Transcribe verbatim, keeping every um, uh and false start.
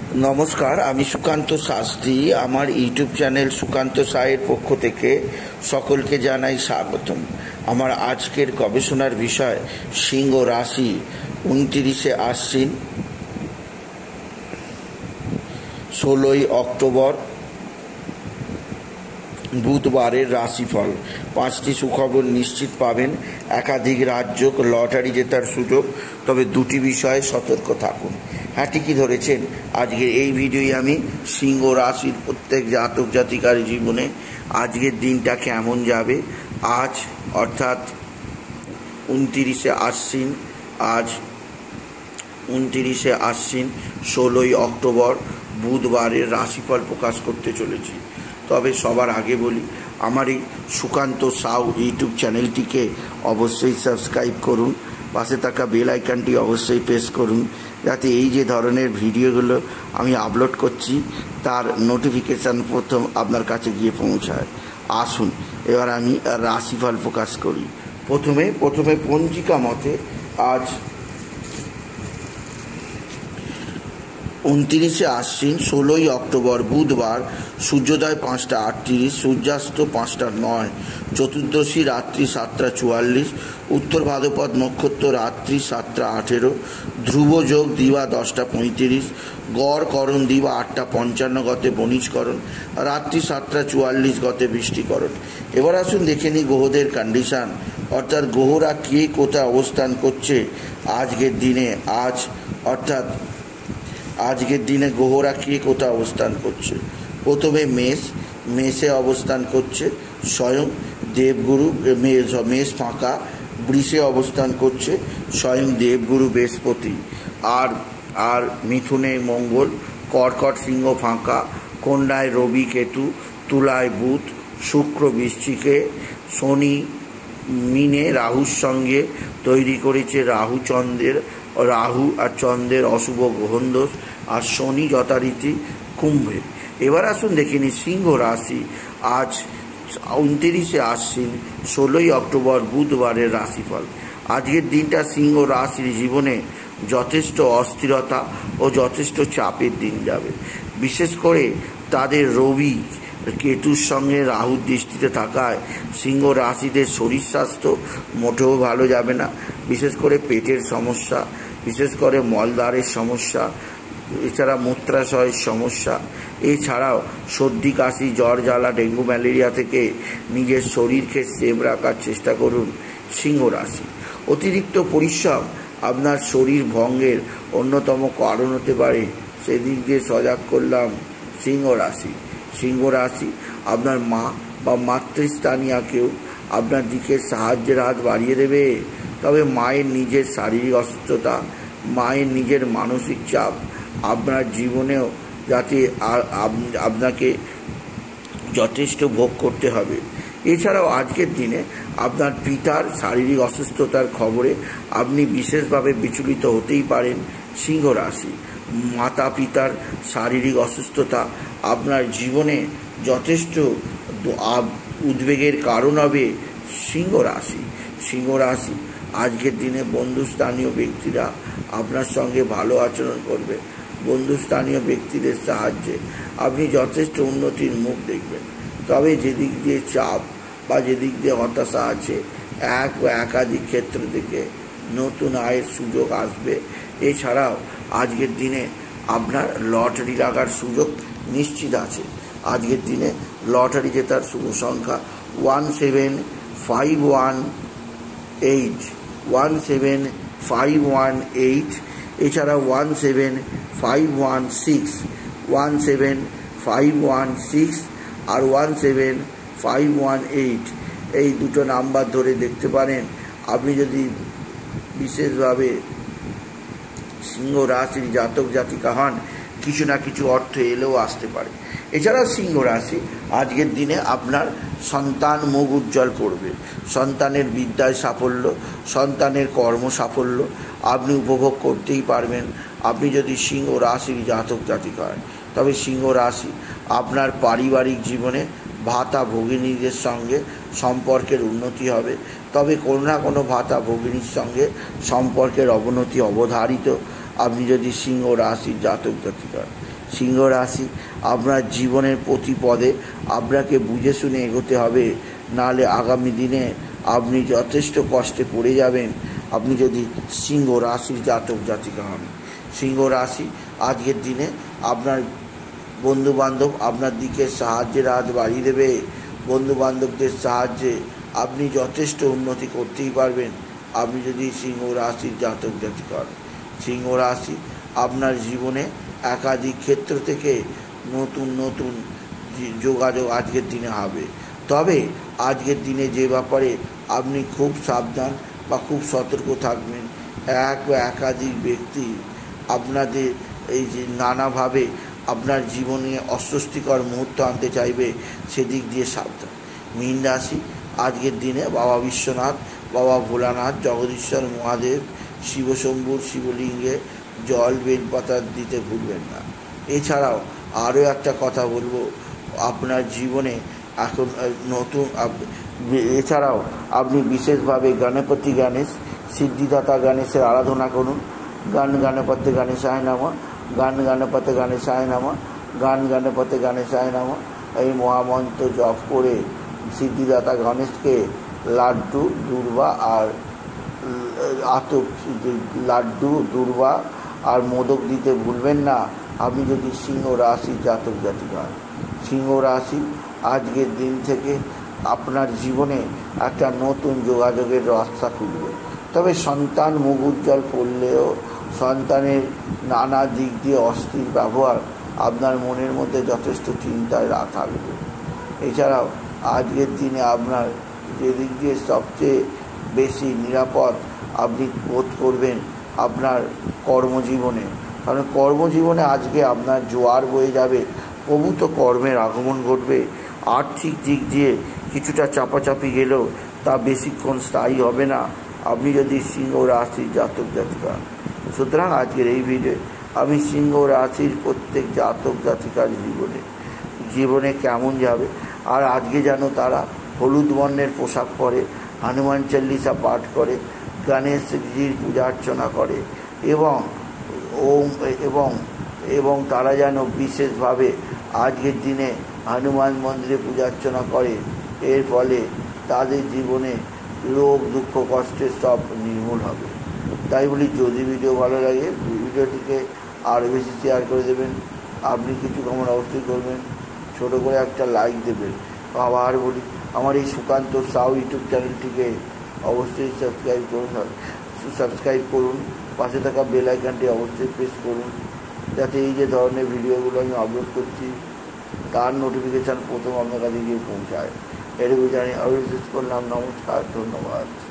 নমস্কার, আমি সুকান্ত শাস্ত্রী। আমার ইউটিউব চ্যানেল সুকান্ত সায়ের পক্ষ থেকে সকলকে জানাই স্বাগতম। আমার আজকের গবেষণার বিষয় সিংহ রাশি উনত্রিশে আশ্বিন ষোলোই অক্টোবর বুধবারের রাশিফল। পাঁচটি সুখবর নিশ্চিত পাবেন, একাধিক রাজ্য লটারি জেতার সুযোগ, তবে দুটি বিষয়ে সতর্ক থাকুন। হ্যাঁ, ঠিকই ধরেছেন। আজকের এই ভিডিওয় আমি সিংহ রাশির প্রত্যেক জাতক জাতিকার জীবনে আজকের দিনটা কেমন যাবে, আজ অর্থাৎ উনত্রিশে আশ্বিন আজ উনত্রিশে আশ্বিন ষোলোই অক্টোবর বুধবারের রাশিফল প্রকাশ করতে চলেছি। তবে সবার আগে বলি, আমার এই সুকান্ত সাউ ইউটিউব চ্যানেলটিকে অবশ্যই সাবস্ক্রাইব করুন, পাশে থাকা বেল আইকনটি অবশ্যই প্রেস করুন, যাতে এই যে ধরনের ভিডিওগুলো আমি আপলোড করছি তার নোটিফিকেশান প্রথম আপনার কাছে গিয়ে পৌঁছায়। আসুন এবার আমি রাশিফল প্রকাশ করি। প্রথমে প্রথমে পঞ্জিকা মতে আজ উনত্রিশে আশ্বিন ষোলোই অক্টোবর বুধবার, সূর্যোদয় পাঁচটা আটত্রিশ, সূর্যাস্ত পাঁচটা নয়, চতুর্দশী রাত্রি সাতটা চুয়াল্লিশ, উত্তর ভাদ্রপদ নক্ষত্র রাত্রি সাতটা আঠেরো, ধ্রুব যোগ দিবা দশটা পঁয়ত্রিশ, গড় করণ দিবা আটটা পঞ্চান্ন গতে বণিজকরণ, রাত্রি সাতটা চুয়াল্লিশ গতে বৃষ্টিকরণ। এবার আসুন দেখে নিই গ্রহদের কন্ডিশান, অর্থাৎ গ্রহরা কে কোথায় অবস্থান করছে আজকের দিনে। আজ অর্থাৎ আজকের দিনে গ্রহরা কে কোথায় অবস্থান করছে। প্রথমে মেষ মেষে অবস্থান করছে স্বয়ং দেবগুরু, মেষ ফাঁকা। বৃষে অবস্থান করছে স্বয়ং দেবগুরু বৃহস্পতি। আর আর মিথুনে মঙ্গল, কর্কট সিংহ ফাঁকা, কন্যায় রবি কেতু, তুলায় বুধ, শুক্র বৃশ্চিকে, শনি মিনে রাহুর সঙ্গে তৈরি করেছে রাহু চন্দ্রের রাহু আর চন্দ্রের অশুভ গ্রহণ দোষ, আর শনি যথারীতি কুম্ভে। এবার আসুন দেখে নিই সিংহ রাশি আজ উনত্রিশে আশ্বিন ষোলোই অক্টোবর বুধবারের রাশিফল। আজকের দিনটা সিংহ রাশির জীবনে যথেষ্ট অস্থিরতা ও যথেষ্ট চাপের দিন যাবে। বিশেষ করে তাদের রবি কেতুর সঙ্গে রাহুর দৃষ্টিতে থাকায় সিংহ রাশিদের শরীর স্বাস্থ্য মোটেও ভালো যাবে না। বিশেষ করে পেটের সমস্যা, বিশেষ করে মলদ্বারের সমস্যা, এছাড়া মূত্রাশয়ের সমস্যা, এছাড়াও সর্দি কাশি জ্বর জ্বালা ডেঙ্গু ম্যালেরিয়া থেকে নিজের শরীরকে সেভ রাখার চেষ্টা করুন সিংহ রাশি। অতিরিক্ত পরিশ্রম আপনার শরীর ভঙ্গের অন্যতম কারণ হতে পারে, সেদিক দিয়ে সজাগ করলাম সিংহ রাশি। সিংহ রাশি আপনার মা বা মাতৃস্থানীয় কেউ আপনার দিকে সাহায্যের হাত বাড়িয়ে দেবে, তবে মায়ের নিজের শারীরিক অসুস্থতা, মায়ের নিজের মানসিক চাপ আপনার জীবনেও যাতে আপনাকে যথেষ্ট ভোগ করতে হবে। এছাড়াও আজকের দিনে আপনার পিতার শারীরিক অসুস্থতার খবরে আপনি বিশেষভাবে বিচলিত হতেই পারেন সিংহ রাশি। মাতা পিতার শারীরিক অসুস্থতা আপনার জীবনে যথেষ্ট উদ্বেগের কারণ হবে সিংহ রাশি। সিংহ রাশি আজকের দিনে বন্ধুস্থানীয় ব্যক্তিরা আপনার সঙ্গে ভালো আচরণ করবে। বন্ধুস্থানীয় ব্যক্তিদের সাহায্যে আপনি যথেষ্ট উন্নতির মুখ দেখবেন। তবে যেদিক দিয়ে চাপ বা যেদিক দিয়ে হতাশা আছে, এক বা একাধিক ক্ষেত্র থেকে নতুন আয়ের সুযোগ আসবে। এছাড়াও আজকের দিনে আপনার লটারি লাগার সুযোগ নিশ্চিত আছে। আজকের দিনে লটারি জেতার শুভ সংখ্যা one seven five one eight one seven five one eight, এছাড়া one seven five one six one seven five one six আর one seven five one eight, এই দুটো নাম্বার ধরে দেখতে পারেন। আপনি যদি বিশেষভাবে সিংহ রাশির জাতক জাতিকা হন, কিছু না কিছু অর্থ এলেও আসতে পারে। এছাড়া সিংহ রাশি আজকের দিনে আপনার সন্তান মুখ উজ্জ্বল করবে। সন্তানের বিদ্যায় সাফল্য, সন্তানের কর্ম সাফল্য আপনি উপভোগ করতেই পারবেন আপনি যদি সিংহ রাশির জাতক জাতিকা হন। তবে সিংহ রাশি আপনার পারিবারিক জীবনে ভাতা ভগিনীদের সঙ্গে সম্পর্কের উন্নতি হবে, তবে কোনো না কোনো ভাতা ভগিনীর সঙ্গে সম্পর্কের অবনতি অবধারিত আপনি যদি সিংহ রাশির জাতক জাতিকা। সিংহ রাশি, আপনার জীবনের প্রতি পদে আপনাকে বুঝে শুনে এগোতে হবে, নাহলে আগামী দিনে আপনি যথেষ্ট কষ্টে পড়ে যাবেন আপনি যদি সিংহ রাশির জাতক জাতিকা হন। সিংহ রাশি, আজকের দিনে আপনার বন্ধুবান্ধব আপনার দিকে সাহায্যের হাত বাড়িয়ে দেবে। বন্ধুবান্ধবদের সাহায্যে আপনি যথেষ্ট উন্নতি করতেই পারবেন আপনি যদি সিংহ রাশির জাতক জাতিকা হন। সিংহ রাশি, আপনার জীবনে একাধিক ক্ষেত্র থেকে নতুন নতুন যোগাযোগ আজকের দিনে হবে। তবে আজকের দিনে যে ব্যাপারে আপনি খুব সাবধান বা খুব সতর্ক থাকবেন, এক বা একাধিক ব্যক্তি আপনাদের এই যে নানাভাবে আপনার জীবনে অস্বস্তিকর মুহূর্ত আনতে চাইবে, সেদিক দিয়ে সাবধান। মীন রাশি, আজকের দিনে বাবা বিশ্বনাথ, বাবা ভোলানাথ, জগদীশ্বর মহাদেব, শিবশম্ভুর শিবলিঙ্গে জল বেলপাতা দিতে ভুলবেন না। এছাড়াও আরও একটা কথা বলবো, আপনার জীবনে এখন নতুন এছাড়াও আপনি বিশেষভাবে গণপতি গণেশ, সিদ্ধিদাতা গণেশের আরাধনা করুন। গান গণপতি গণেশায় নমঃ, গান গণপতি গণেশায় নমঃ, গান গণপতি গণেশায় নমঃ এই মহামন্ত্র জপ করে সিদ্ধিদাতা গণেশকে লাড্ডু, দূর্বা আর আতপ লাড্ডু, দূর্বা আর মোদক দিতে ভুলবেন না আপনি যদি সিংহ রাশি জাতক জাতিকা। সিংহ রাশি, আজকের দিন থেকে আপনার জীবনে একটা নতুন যোগাযোগের রাস্তা খুলবে। তবে সন্তান মুখ উজ্জ্বল করলেও সন্তানের নানা দিক দিয়ে অস্থির ব্যবহার আপনার মনের মধ্যে যথেষ্ট চিন্তায় থাকবে। এছাড়াও আজকের দিনে আপনার যেদিক দিয়ে সবচেয়ে বেশি নিরাপদ আপনি বোধ করবেন আপনার কর্মজীবনে, কারণ কর্মজীবনে আজকে আপনার জোয়ার বয়ে যাবে, প্রভূত কর্মের আগমন ঘটবে। আর্থিক দিক দিয়ে কিছুটা চাপাচাপি গেলেও তা বেশিক্ষণ স্থায়ী হবে না আপনি যদি সিংহ রাশির জাতক জাতিকা। সুতরাং আজকের এই ভিডিও আমি সিংহ রাশির প্রত্যেক জাতক জাতিকার জীবনে জীবনে কেমন যাবে, আর আজকে যেন তারা হলুদ বর্ণের পোশাক পরে, হনুমান চল্লিশা পাঠ করে, গণেশজির পূজা অর্চনা করে এবং ওম এবং এবং তারা যেন বিশেষভাবে আজকের দিনে হনুমান মন্দিরে পূজা অর্চনা করে। এর ফলে তাদের জীবনে রোগ দুঃখ কষ্টের সব নির্মূল হবে। তাই বলি, যদি ভিডিও ভালো লাগে ভিডিওটিকে আরও বেশি শেয়ার করে দেবেন। আপনি কিছু কমেন্ট অবশ্যই করবেন, ছোটো করে একটা লাইক দেবেন। আবার বলি, আমার এই সুকান্ত সাউ ইউটিউব চ্যানেলটিকে অবশ্যই সাবস্ক্রাইব করুন সাবস্ক্রাইব করুন পাশে থাকা বেল আইকনটি অবশ্যই প্রেস করুন, যাতে এই যে ধরনের ভিডিওগুলো আমি আপলোড করছি তার নোটিফিকেশান প্রথম আপনার কাছে গিয়ে পৌঁছায়। এটুকু জানি, আমি শেষ করলাম। নমস্কার, ধন্যবাদ।